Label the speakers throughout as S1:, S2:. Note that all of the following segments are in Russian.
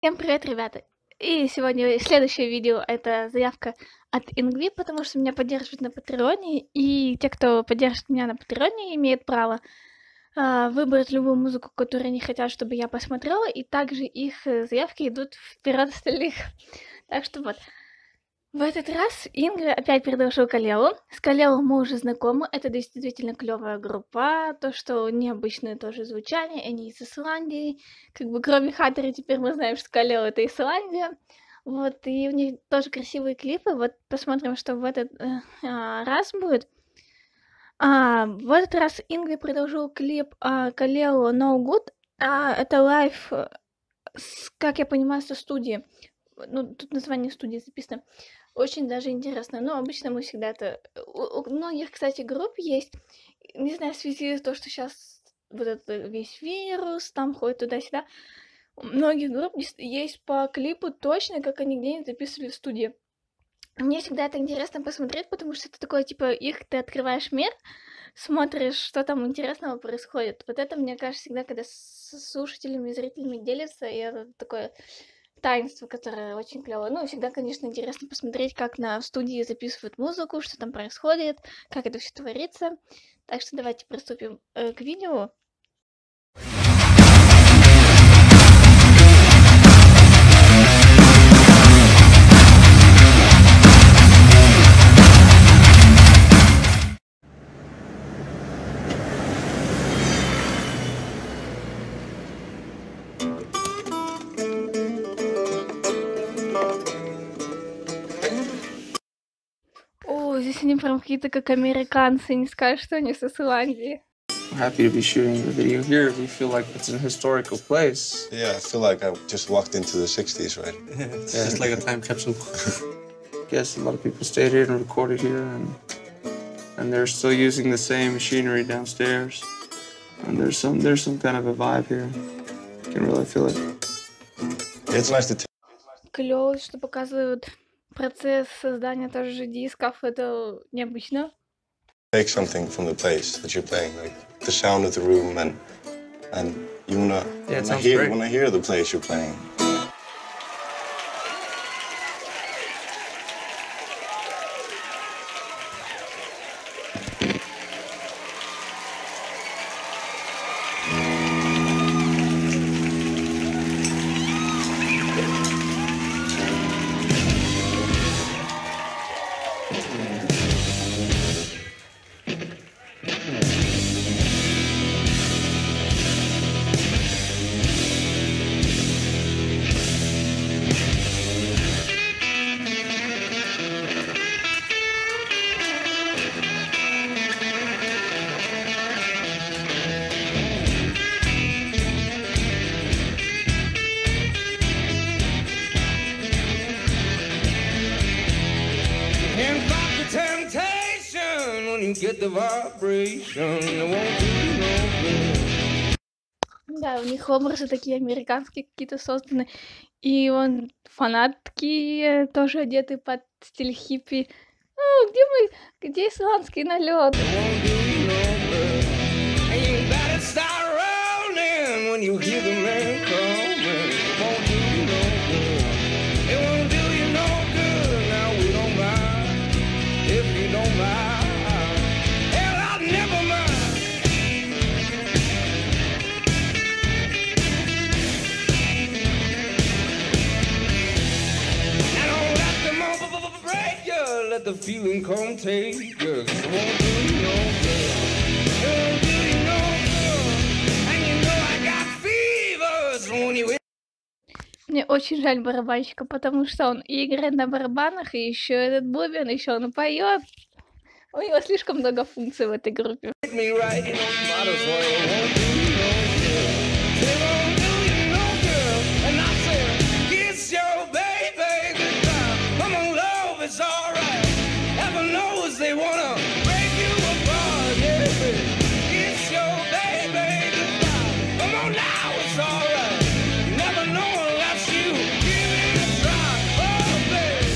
S1: Всем привет, ребята! И сегодня следующее видео — это заявка от Ингви, потому что меня поддерживают на Патреоне, и те, кто поддержит меня на Патреоне, имеют право выбрать любую музыку, которую они хотят, чтобы я посмотрела, и также их заявки идут вперед остальных. Так что вот. В этот раз Ингви опять предложил Калелу. С Калелу мы уже знакомы, это действительно клевая группа, то, что необычное тоже звучание, они из Исландии, как бы кроме Хаттера теперь мы знаем, что Калела — это Исландия, вот, и у них тоже красивые клипы, вот посмотрим, что в этот раз будет. В этот раз Ингви предложил клип Калелу No Good, это лайв, как я понимаю, со студии, ну, тут название студии записано. Очень даже интересно. Но обычно мы всегда это... У многих, кстати, групп есть, не знаю, в связи с тем, что сейчас вот этот весь вирус, там ходит туда-сюда, у многих групп есть по клипу точно, как они где-нибудь записывали в студии. Мне всегда это интересно посмотреть, потому что это такое, типа, ты открываешь мир, смотришь, что там интересного происходит. Вот это, мне кажется, всегда, когда с слушателями и зрителями делятся, и это такое... таинство, которое очень клёво. Ну, всегда, конечно, интересно посмотреть, как на студии записывают музыку, что там происходит, как это все творится. Так что давайте приступим к видео. Здесь они прям какие-то как американцы, не скажешь, что они с Исландии.
S2: Happy to be shooting the video here. We feel like it's an historical place.
S3: Yeah, I feel like I just walked into the 60s, right?
S4: It's just like a time capsule.
S2: Yes, a lot of people stayed here and recorded here, and they're still using the same machinery downstairs. And there's some kind of a vibe here. You can really feel it.
S3: It's nice to
S1: Клёво, что показывают процесс создания тоже дисков, это необычно.
S3: take something from the place that you're playing, like the sound of the room, and you wanna hear the place you're playing.
S1: Да, у них образы такие американские какие-то созданы. И фанатки тоже одеты под стиль хиппи. Где исландский налет?
S5: Let the feeling come take you, 'cause it won't do you no good. It won't do you no good. And you know I got fevers when you...
S1: Мне очень жаль барабанщика, потому что он и играет на барабанах, и еще этот бубен, еще он поет. У него слишком много функций в этой группе.
S5: They wanna break you apart, yeah, it's your baby goodbye. Come on now, it's alright. You never know unless you give it a try, oh baby.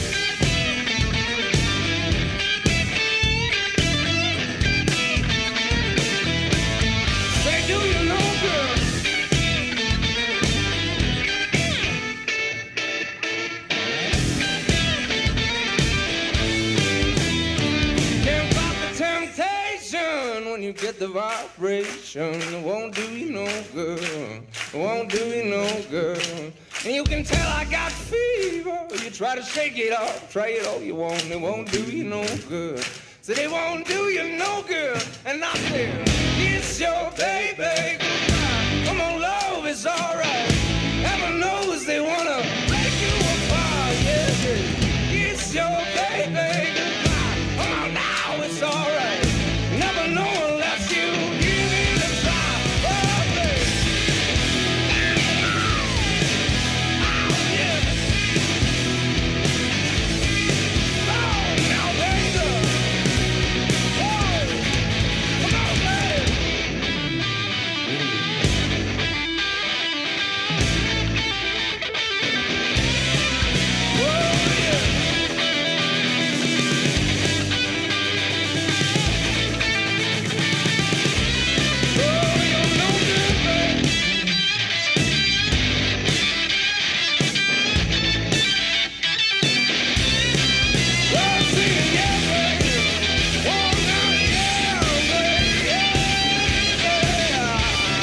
S5: Say, do get the vibration. It won't do you no good. It won't do you no good. And you can tell I got fever. You try to shake it off, try it all you want. It won't do you no good. So they won't do you no good. And I said, it's your baby. Goodbye. Come on, love is alright. Heaven knows they wanna break you apart. Yeah, yeah. It's your baby. Goodbye. Come on now, it's alright. Never know unless you give it a try. Oh, baby. Oh, yeah. Oh, now, baby. Oh, come on, baby. Oh, yeah. Oh, you're no good, baby. Oh, sing it, yeah, baby. Oh, now, yeah, baby, yeah.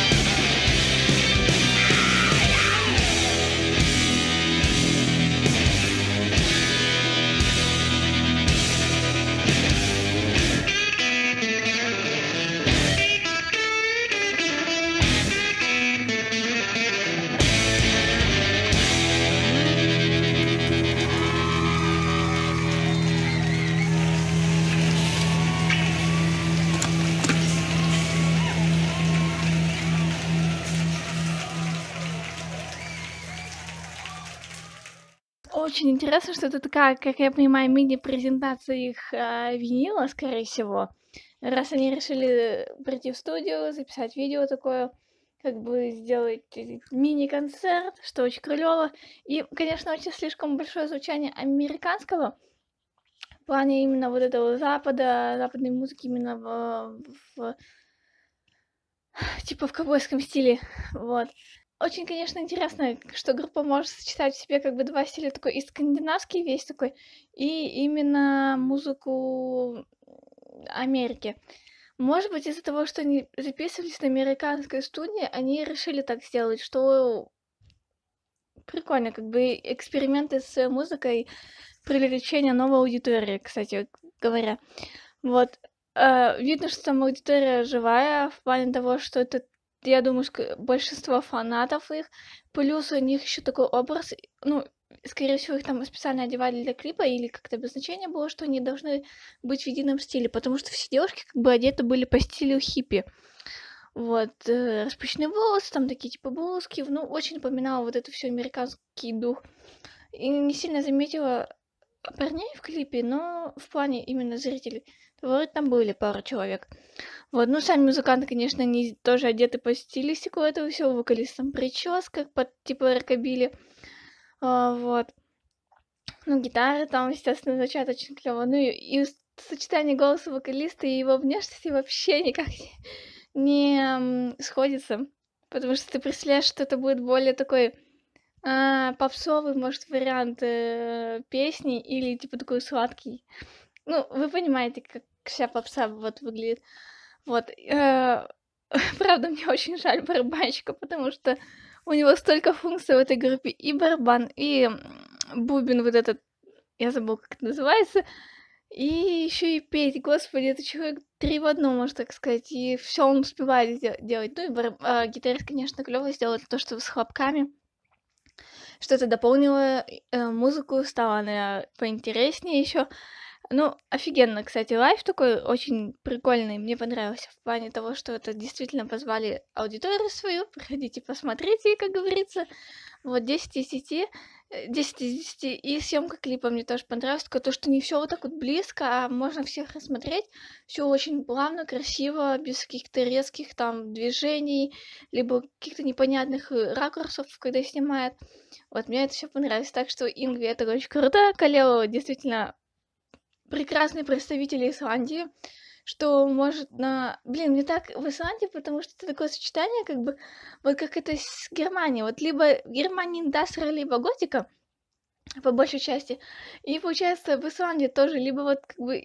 S1: Очень интересно, что это такая, как я понимаю, мини-презентация их винила, скорее всего. Раз они решили прийти в студию, записать видео такое, как бы сделать мини-концерт, что очень клёво. И, конечно, очень слишком большое звучание американского в плане именно вот этого западной музыки именно типа в ковбойском стиле, вот. Очень, конечно, интересно, что группа может сочетать в себе как бы два стиля, такой и скандинавский весь такой, и именно музыку Америки. Может быть, из-за того, что они записывались на американской студии, они решили так сделать, что прикольно, как бы эксперименты с музыкой, привлечение новой аудитории, кстати говоря. Вот. Видно, что там аудитория живая, в плане того, что это, я думаю, большинство фанатов их, плюс у них еще такой образ, ну, скорее всего, их там специально одевали для клипа, или как-то обозначение было, что они должны быть в едином стиле, потому что все девушки как бы одеты были по стилю хиппи. Вот, распущенные волосы, там такие типа блузки, ну, очень напоминало вот это все американский дух. И не сильно заметила парней в клипе, но в плане именно зрителей. Вроде там были пару человек. Вот, ну, сами музыканты, конечно, они тоже одеты по стилистику этого всего, вокалист там прическа, под типа рокобили. Вот. Ну, гитары там, естественно, звучат очень клево. Ну, и сочетание голоса вокалиста и его внешности вообще никак не сходится. Потому что ты представляешь, что это будет более такой попсовый, может, вариант песни или типа такой сладкий. Ну, вы понимаете, как вся попса вот выглядит. Вот. Правда, мне очень жаль барабанщика, потому что у него столько функций в этой группе. И барабан, и бубен вот этот, я забыла, как это называется. И еще и петь. Господи, это человек 3 в 1, можно так сказать. И все он успевает делать. Ну и гитарист, конечно, клево сделал то, что с хлопками. Что-то дополнило музыку, стала она поинтереснее еще. Ну, офигенно, кстати, лайв такой очень прикольный, мне понравился в плане того, что это действительно позвали аудиторию свою, приходите, посмотрите, как говорится. Вот 10 из 10, 10 из 10, и съемка клипа мне тоже понравилась, только то, что не все вот так вот близко, а можно всех рассмотреть, все очень плавно, красиво, без каких-то резких там движений, либо каких-то непонятных ракурсов, когда снимает. Вот, мне это все понравилось, так что Ингви это очень круто, Калео действительно прекрасный представитель Исландии, что может на... Блин, мне так в Исландии, потому что это такое сочетание, как бы, вот как это с Германией. Вот либо Германия индастриал, либо готика, по большей части. И получается в Исландии тоже, либо вот как бы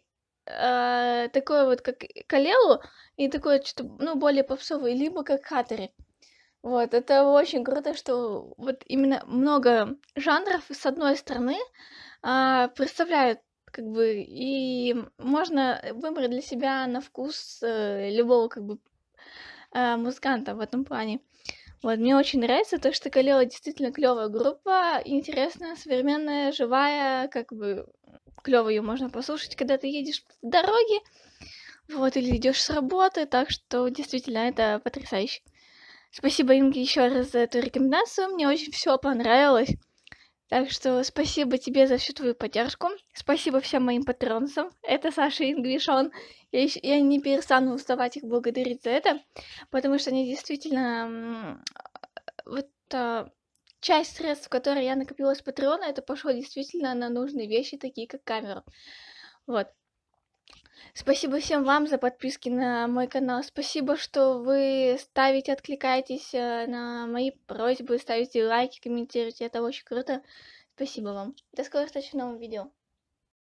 S1: такой вот, как Калелу, и такой что-то, ну, более попсовый, либо как Хатери. Вот, это очень круто, что вот именно много жанров с одной стороны представляют, как бы, и можно выбрать для себя на вкус любого, как бы, музыканта в этом плане. Вот, мне очень нравится то, что Калела действительно клевая группа, интересная, современная, живая, как бы клево ее можно послушать, когда ты едешь в дороге, вот, или идешь с работы, так что действительно это потрясающе. Спасибо, Инге, еще раз за эту рекомендацию, мне очень все понравилось. Так что спасибо тебе за всю твою поддержку. Спасибо всем моим патронцам. Это Саша, Инга и Шон. Я не перестану уставать их благодарить за это, потому что они действительно... Вот часть средств, которые я накопила с Патреона, это пошло действительно на нужные вещи, такие как камеру. Вот. Спасибо всем вам за подписки на мой канал. Спасибо, что вы ставите, откликаетесь на мои просьбы, ставите лайки, комментируете. Это очень круто. Спасибо вам. До скорых встреч в новом видео.